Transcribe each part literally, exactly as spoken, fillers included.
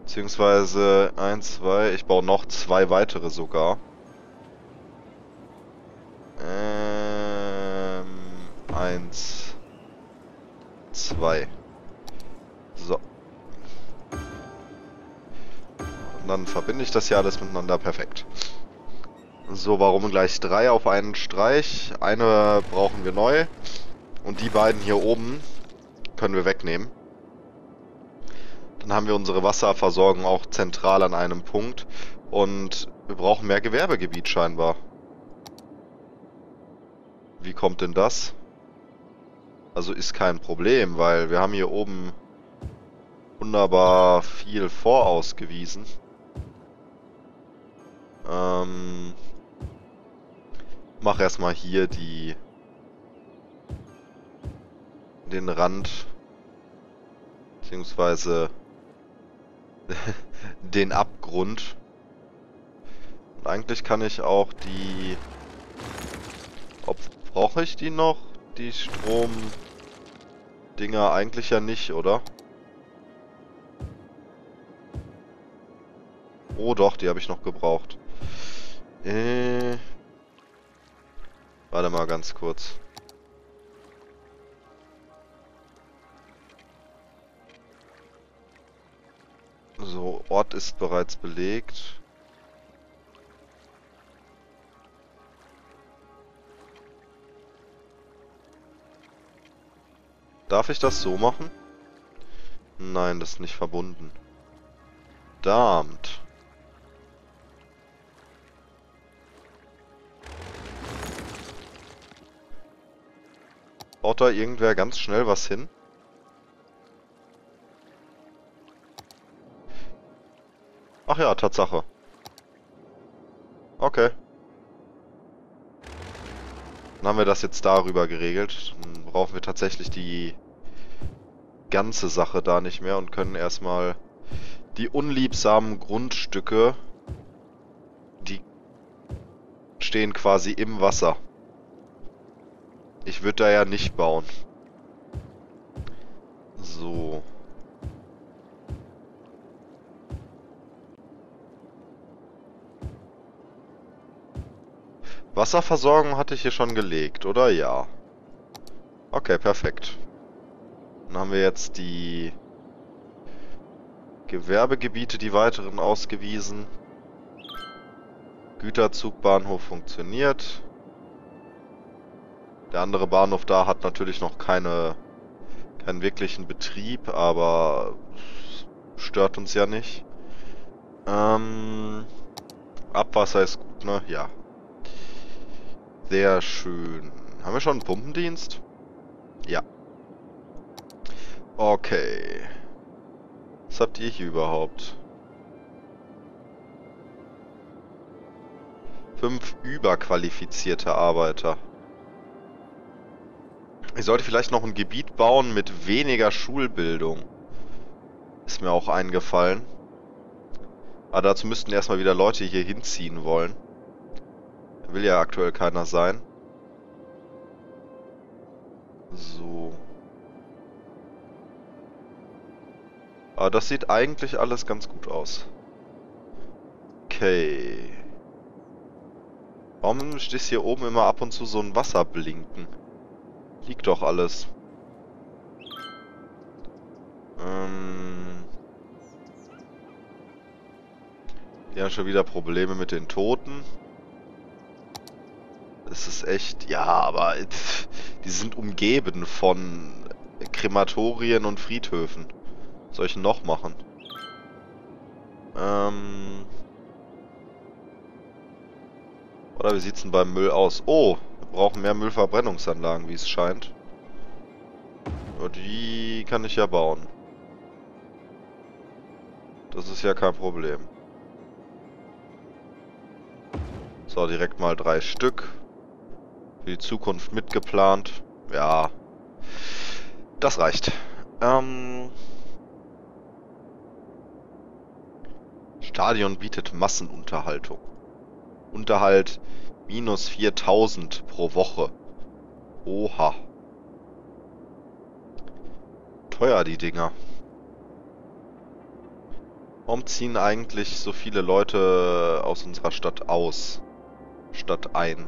Beziehungsweise eins, zwei, ich baue noch zwei weitere sogar. Ähm, eins, zwei. So. Und dann verbinde ich das hier alles miteinander perfekt. So, warum gleich drei auf einen Streich? Eine brauchen wir neu. Und die beiden hier oben können wir wegnehmen. Dann haben wir unsere Wasserversorgung auch zentral an einem Punkt. Und wir brauchen mehr Gewerbegebiet scheinbar. Wie kommt denn das? Also ist kein Problem, weil wir haben hier oben wunderbar viel vorausgewiesen. Ähm, mach erstmal hier die den Rand beziehungsweise den Abgrund. Und eigentlich kann ich auch die... Ob brauche ich die noch? Die Stromdinger eigentlich ja nicht, oder? Oh doch, die habe ich noch gebraucht. Äh... Warte mal ganz kurz. So, Ort ist bereits belegt. Darf ich das so machen? Nein, das ist nicht verbunden. Verdammt. Baut da irgendwer ganz schnell was hin? Ach ja, Tatsache. Okay. Dann haben wir das jetzt darüber geregelt. Dann brauchen wir tatsächlich die ganze Sache da nicht mehr und können erstmal die unliebsamen Grundstücke, die stehen quasi im Wasser. Ich würde da ja nicht bauen. So. Wasserversorgung hatte ich hier schon gelegt, oder? Ja. Okay, perfekt. Dann haben wir jetzt die Gewerbegebiete, die weiteren ausgewiesen. Güterzugbahnhof funktioniert. Der andere Bahnhof da hat natürlich noch keine, keinen wirklichen Betrieb, aber stört uns ja nicht. Ähm, Abwasser ist gut, ne? Ja. Sehr schön. Haben wir schon einen Pumpendienst? Ja. Okay. Was habt ihr hier überhaupt? Fünf überqualifizierte Arbeiter. Ich sollte vielleicht noch ein Gebiet bauen mit weniger Schulbildung. Ist mir auch eingefallen. Aber dazu müssten erstmal wieder Leute hier hinziehen wollen. Will ja aktuell keiner sein. So. Aber das sieht eigentlich alles ganz gut aus. Okay. Warum steht hier oben immer ab und zu so ein Wasserblinken? Liegt doch alles. Ähm. Wir haben schon wieder Probleme mit den Toten. Es ist echt... Ja, aber... Pff, die sind umgeben von Krematorien und Friedhöfen. Was soll ich noch machen? Ähm... Oder wie sieht's denn beim Müll aus? Oh, wir brauchen mehr Müllverbrennungsanlagen, wie es scheint. Und die kann ich ja bauen. Das ist ja kein Problem. So, direkt mal drei Stück. Für die Zukunft mitgeplant. Ja, das reicht. Ähm... Stadion bietet Massenunterhaltung. Unterhalt minus viertausend pro Woche. Oha. Teuer, die Dinger. Warum ziehen eigentlich so viele Leute aus unserer Stadt aus, statt ein?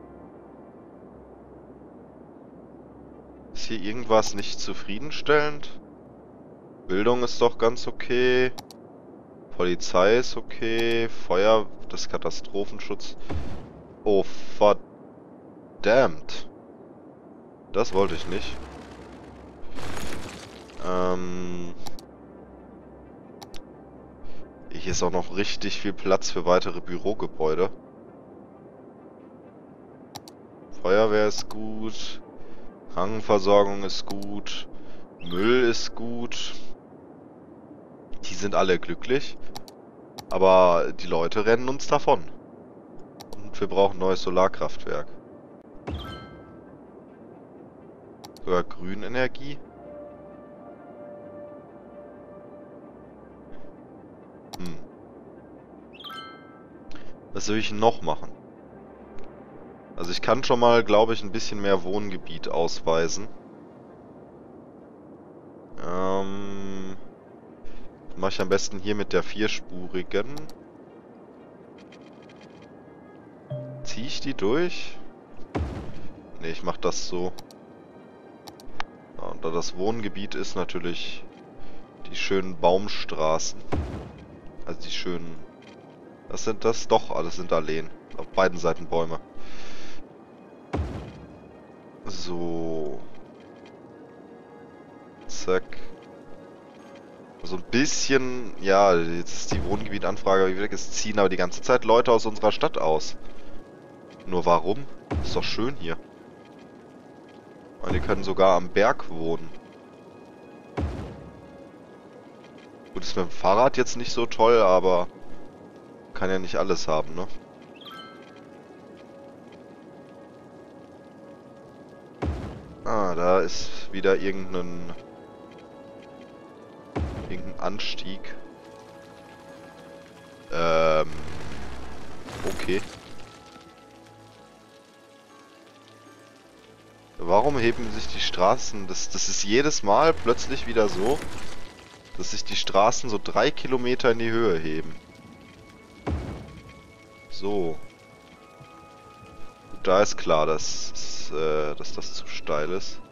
Ist hier irgendwas nicht zufriedenstellend? Bildung ist doch ganz okay. Polizei ist okay. Feuer, das Katastrophenschutz. Oh, verdammt. Das wollte ich nicht. Ähm... Hier ist auch noch richtig viel Platz für weitere Bürogebäude. Feuerwehr ist gut. Krankenversorgung ist gut. Müll ist gut. Die sind alle glücklich. Aber die Leute rennen uns davon. Und wir brauchen ein neues Solarkraftwerk. Sogar Grünenergie. Hm. Was soll ich noch machen? Also ich kann schon mal, glaube ich, ein bisschen mehr Wohngebiet ausweisen. Ähm... Mache ich am besten hier mit der vierspurigen. Ziehe ich die durch? Ne, ich mache das so. Ja, und da das Wohngebiet ist, natürlich die schönen Baumstraßen. Also die schönen... Was sind das? Doch, alles sind Alleen. Auf beiden Seiten Bäume. So. Zack. So ein bisschen, ja, jetzt ist die Wohngebietanfrage weg, es ziehen aber die ganze Zeit Leute aus unserer Stadt aus. Nur warum? Ist doch schön hier. Und die können sogar am Berg wohnen. Gut, ist mit dem Fahrrad jetzt nicht so toll, aber kann ja nicht alles haben, ne? Ah, da ist wieder irgendein... irgendein Anstieg. Ähm... Okay. Warum heben sich die Straßen... Das, das ist jedes Mal plötzlich wieder so, dass sich die Straßen so drei Kilometer in die Höhe heben. So. Da ist klar, dass, äh, dass das zu steil ist.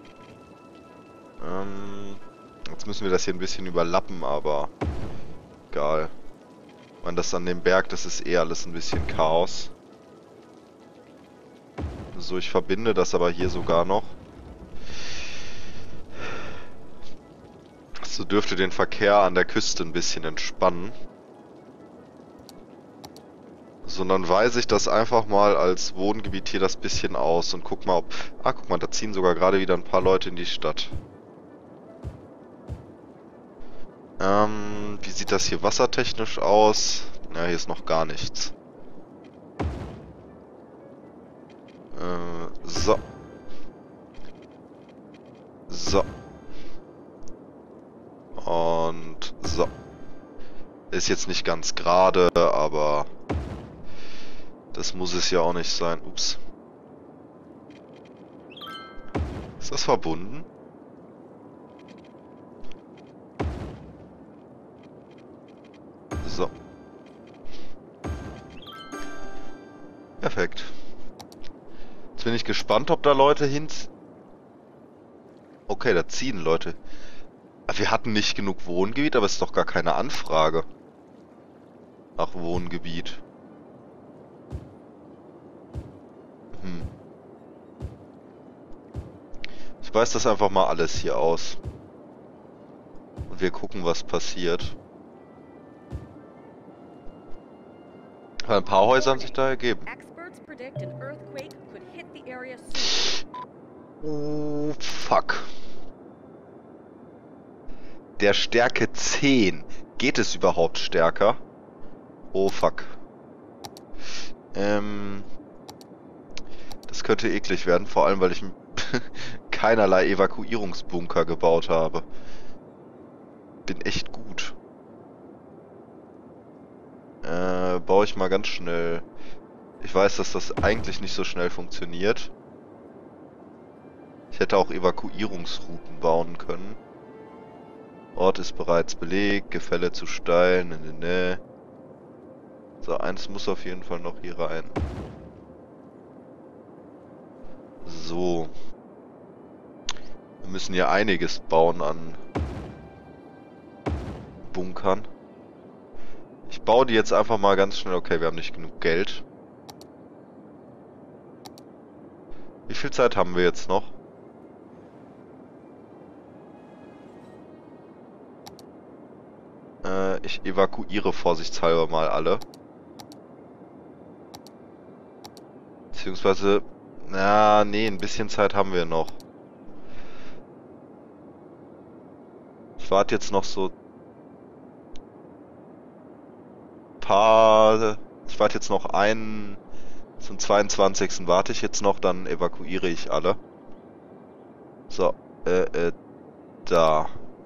Ähm, jetzt müssen wir das hier ein bisschen überlappen, aber egal. Ich meine, das an dem Berg, das ist eh alles ein bisschen Chaos. So, ich verbinde das aber hier sogar noch. So dürfte den Verkehr an der Küste ein bisschen entspannen. Sondern weise ich das einfach mal als Wohngebiet hier das bisschen aus und guck mal, ob... Ah, guck mal, da ziehen sogar gerade wieder ein paar Leute in die Stadt. Ähm, wie sieht das hier wassertechnisch aus? Ja, hier ist noch gar nichts. Äh, so. So. Und so. Ist jetzt nicht ganz gerade, aber... Das muss es ja auch nicht sein. Ups. Ist das verbunden? So. Perfekt. Jetzt bin ich gespannt, ob da Leute hin... Okay, da ziehen Leute. Wir hatten nicht genug Wohngebiet, aber es ist doch gar keine Anfrage. Nach Wohngebiet. Hm. Ich weiß das einfach mal alles hier aus. Und wir gucken, was passiert. Ein paar Häuser haben sich da ergeben. Oh, fuck. Der Stärke zehn. Geht es überhaupt stärker? Oh, fuck. Ähm... Das könnte eklig werden, vor allem, weil ich keinerlei Evakuierungsbunker gebaut habe. Bin echt gut. Äh, baue ich mal ganz schnell. Ich weiß, dass das eigentlich nicht so schnell funktioniert. Ich hätte auch Evakuierungsrouten bauen können. Ort ist bereits belegt, Gefälle zu steil, ne, ne, ne. So, eins muss auf jeden Fall noch hier rein. So. Wir müssen hier einiges bauen an Bunkern. Ich baue die jetzt einfach mal ganz schnell. Okay, wir haben nicht genug Geld. Wie viel Zeit haben wir jetzt noch? Äh, ich evakuiere vorsichtshalber mal alle. Beziehungsweise, na, nee, ein bisschen Zeit haben wir noch. Ich warte jetzt noch so paar... Ich warte jetzt noch einen... Zum zweiundzwanzigsten warte ich jetzt noch, dann evakuiere ich alle. So, äh, äh, da.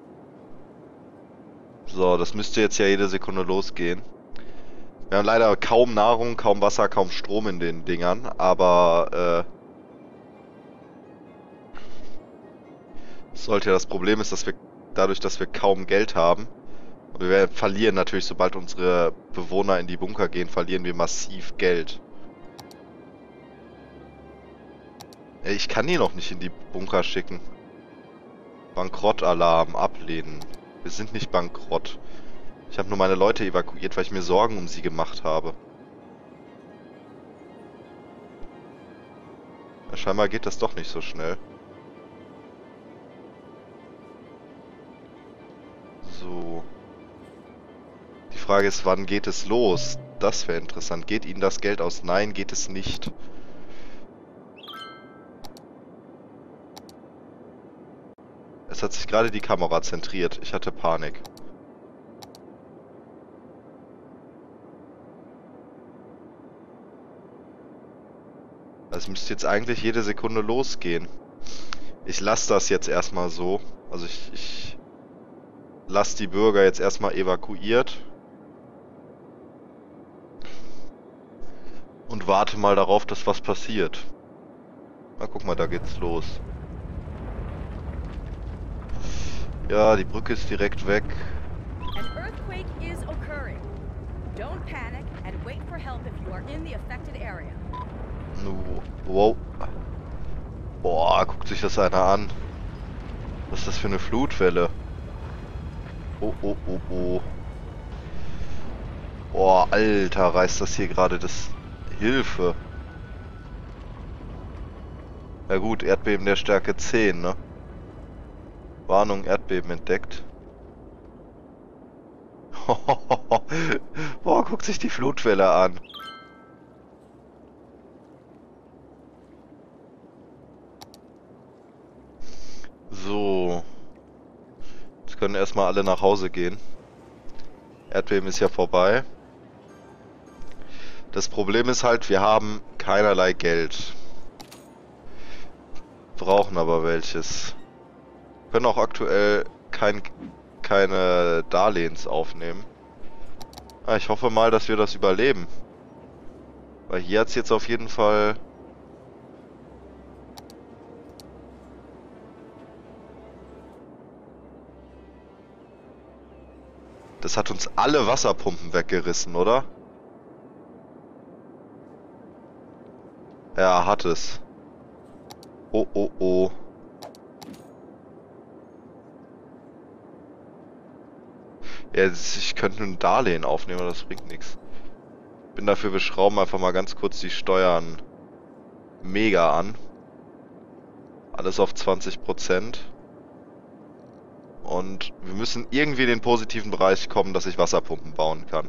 So, das müsste jetzt ja jede Sekunde losgehen. Wir haben leider kaum Nahrung, kaum Wasser, kaum Strom in den Dingern, aber, äh... sollte ja das Problem ist, dass wir, dadurch, dass wir kaum Geld haben, und wir verlieren natürlich, sobald unsere Bewohner in die Bunker gehen, verlieren wir massiv Geld. Ich kann die noch nicht in die Bunker schicken. Bankrott-Alarm, ablehnen. Wir sind nicht bankrott. Ich habe nur meine Leute evakuiert, weil ich mir Sorgen um sie gemacht habe. Ja, scheinbar geht das doch nicht so schnell. So. Die Frage ist, wann geht es los? Das wäre interessant. Geht Ihnen das Geld aus? Nein, geht es nicht. Es hat sich gerade die Kamera zentriert. Ich hatte Panik. Also müsste jetzt eigentlich jede Sekunde losgehen. Ich lasse das jetzt erstmal so. Also ich, ich lasse die Bürger jetzt erstmal evakuiert. Und warte mal darauf, dass was passiert. Na, guck mal, da geht's los. Ja, die Brücke ist direkt weg. An earthquake is occurring. Don't panic and wait for help if you are in the affected area. Wow. Boah, guckt sich das einer an. Was ist das für eine Flutwelle? Oh, oh, oh, oh. Boah, Alter, reißt das hier gerade das... Hilfe. Na gut, Erdbeben der Stärke zehn, ne? Warnung, Erdbeben entdeckt. Boah, guckt sich die Flutwelle an. So. Jetzt können erstmal alle nach Hause gehen. Erdbeben ist ja vorbei. Das Problem ist halt, wir haben keinerlei Geld. Brauchen aber welches. Können auch aktuell kein, keine Darlehens aufnehmen. Ah, ich hoffe mal, dass wir das überleben. Weil hier hat es jetzt auf jeden Fall... Das hat uns alle Wasserpumpen weggerissen, oder? Ja, hat es. Oh, oh, oh. Ja, ich könnte ein Darlehen aufnehmen, aber das bringt nichts. Bin dafür, wir schrauben einfach mal ganz kurz die Steuern mega an. Alles auf zwanzig Prozent. Und wir müssen irgendwie in den positiven Bereich kommen, dass ich Wasserpumpen bauen kann.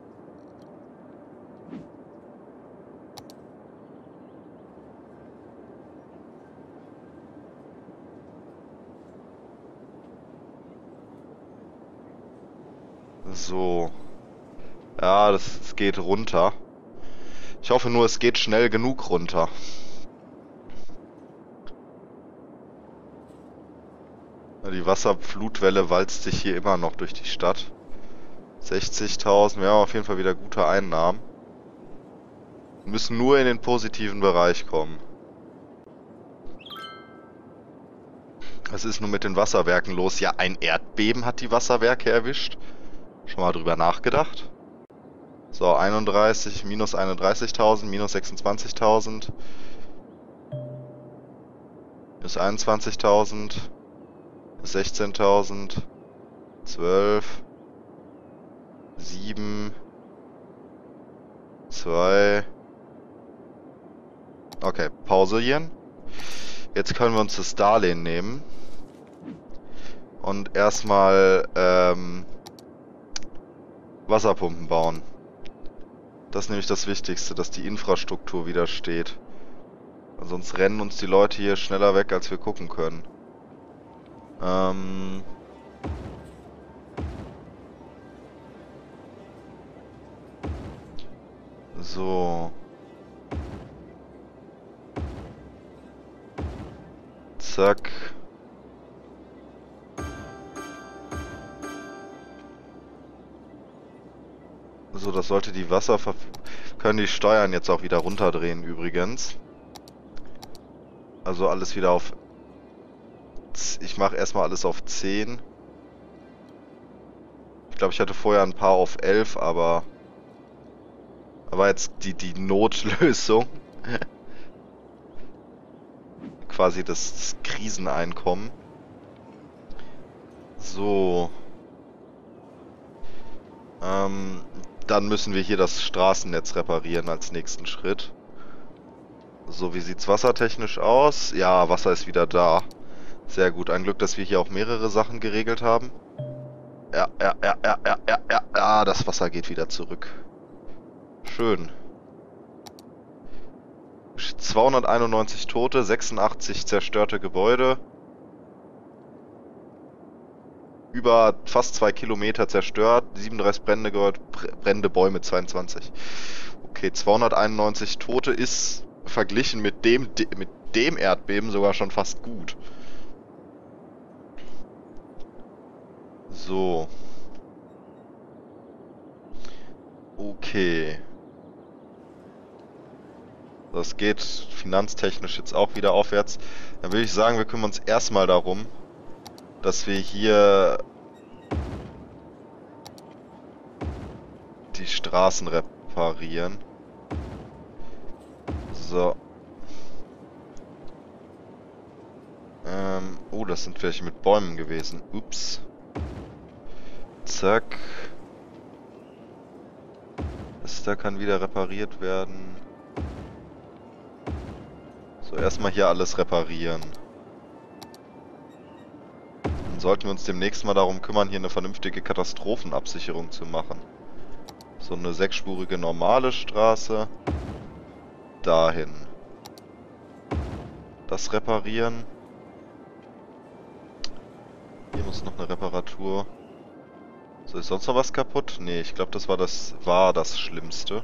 So. Ja, das, das geht runter. Ich hoffe nur, es geht schnell genug runter. Die Wasserflutwelle walzt sich hier immer noch durch die Stadt. sechzigtausend, wir haben auf jeden Fall wieder gute Einnahmen. Wir müssen nur in den positiven Bereich kommen. Was ist nun mit den Wasserwerken los? Ja, ein Erdbeben hat die Wasserwerke erwischt. Schon mal drüber nachgedacht? So, einunddreißig, minus einunddreißigtausend, minus sechsundzwanzigtausend. Minus einundzwanzigtausend. Minus sechzehntausend. zwölf. sieben. zwei. Okay, pausieren. Jetzt können wir uns das Darlehen nehmen. Und erstmal ähm, Wasserpumpen bauen. Das ist nämlich das Wichtigste, dass die Infrastruktur wieder steht. Sonst rennen uns die Leute hier schneller weg, als wir gucken können. Ähm... So. Zack. So, das sollte die Wasser... Können die Steuern jetzt auch wieder runterdrehen übrigens. Also alles wieder auf... Ich mache erstmal alles auf zehn. Ich glaube, ich hatte vorher ein paar auf elf, aber... Aber jetzt die, die Notlösung. Quasi das, das Kriseneinkommen. So. Ähm, dann müssen wir hier das Straßennetz reparieren als nächsten Schritt. So, wie sieht's wassertechnisch aus? Ja, Wasser ist wieder da. Sehr gut. Ein Glück, dass wir hier auch mehrere Sachen geregelt haben. Ja, ja, ja, ja, ja, ja, ja, ja, das Wasser geht wieder zurück. Schön. zweihunderteinundneunzig Tote, sechsundachtzig zerstörte Gebäude. Über fast zwei Kilometer zerstört, siebenunddreißig brennende, Gebäude, brennende Bäume, zweiundzwanzig. Okay, zweihunderteinundneunzig Tote ist verglichen mit dem, mit dem Erdbeben sogar schon fast gut. So. Okay. Das geht finanztechnisch jetzt auch wieder aufwärts. Dann würde ich sagen, wir kümmern uns erstmal darum, dass wir hier die Straßen reparieren. So. Ähm, oh, das sind welche mit Bäumen gewesen. Ups. Zack. Das da kann wieder repariert werden. So, erstmal hier alles reparieren. Dann sollten wir uns demnächst mal darum kümmern, hier eine vernünftige Katastrophenabsicherung zu machen. So eine sechsspurige normale Straße. Dahin. Das reparieren. Hier muss noch eine Reparatur. So, ist sonst noch was kaputt? Nee, ich glaube, das war das war das Schlimmste.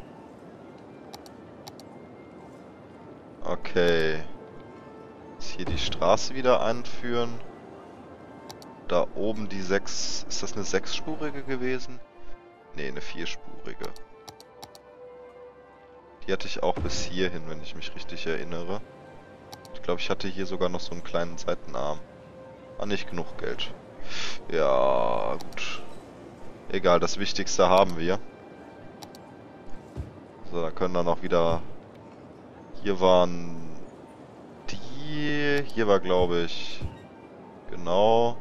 Okay. Jetzt hier die Straße wieder einführen. Da oben die sechs... Ist das eine sechsspurige gewesen? Nee, eine vierspurige. Die hatte ich auch bis hierhin, wenn ich mich richtig erinnere. Ich glaube, ich hatte hier sogar noch so einen kleinen Seitenarm. War nicht genug Geld. Ja, gut. Egal, das Wichtigste haben wir. So, da können dann auch wieder... Hier waren die... Hier war, glaube ich... Genau...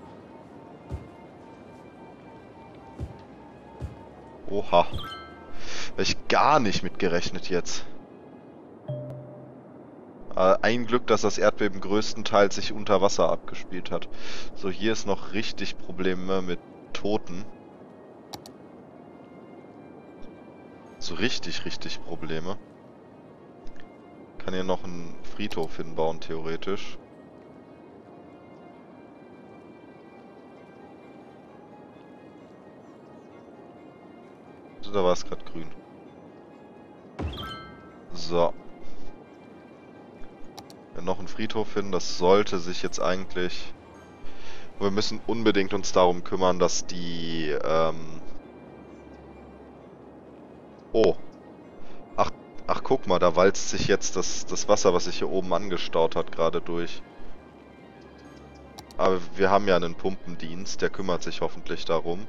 Oha. Hab ich gar nicht mitgerechnet jetzt. Äh, ein Glück, dass das Erdbeben größtenteils sich unter Wasser abgespielt hat. So, hier ist noch richtig Probleme mit Toten. So richtig, richtig Probleme. Kann hier noch einen Friedhof hinbauen, theoretisch. Da war es gerade grün. So. Wir noch einen Friedhof finden, das sollte sich jetzt eigentlich... Wir müssen unbedingt uns darum kümmern, dass die... Ähm oh. Ach, ach, guck mal, da walzt sich jetzt das, das Wasser, was sich hier oben angestaut hat, gerade durch. Aber wir haben ja einen Pumpendienst, der kümmert sich hoffentlich darum.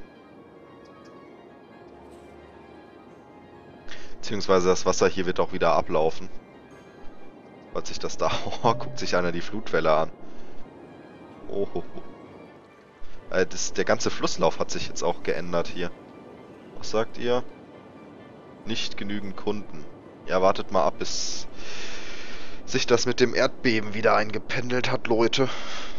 Beziehungsweise das Wasser hier wird auch wieder ablaufen. Weil sich das da... Oh, guckt sich einer die Flutwelle an. Oh, oh, oh. Äh, das, der ganze Flusslauf hat sich jetzt auch geändert hier. Was sagt ihr? Nicht genügend Kunden. Ja, wartet mal ab, bis sich das mit dem Erdbeben wieder eingependelt hat, Leute.